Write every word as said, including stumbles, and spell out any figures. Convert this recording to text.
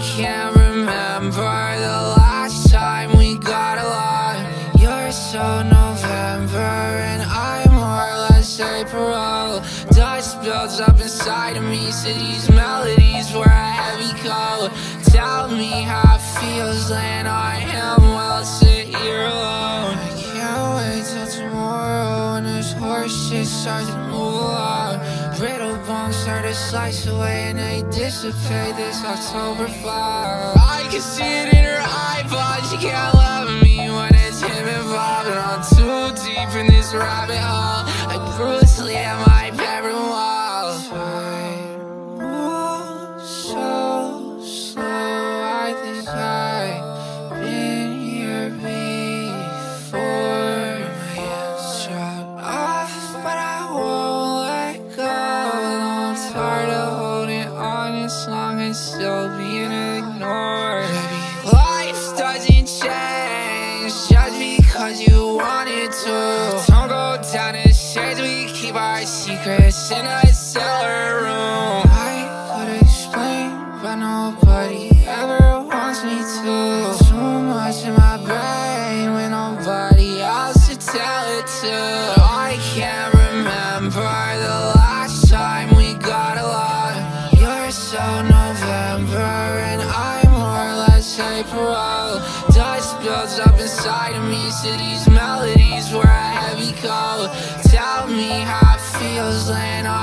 can't remember the last time we got along. You're so November and I'm more or less April. Dust builds up inside of me, so these melodies were a heavy coat. Tell me how it feels laying on him while I sit here alone. I can't wait till tomorrow when this horse shit starts to move along. Brittle bones start to slice away and they dissipate this October flower. I can see it in her eyeballs, she can't love me when it's him involved. And I'm too deep in this rabbit hole, like Bruce Lee at my bedroom wall. Time moves so slow, I think I've been here before. My hands dropped off, but I won't let go. I'm tired of holding on as long as still being ignored. Baby, life doesn't change just because you want it to. Don't go down the stairs, we keep our secrets in a cellar room. I could explain, but nobody ever wants me to. Too much in my brain with nobody else to tell it to. I can't remember the last time we got along. You're so November and I'm more or less April. Dust builds up inside of me, so these melodies were a heavy coat. Tell me how it feels laying on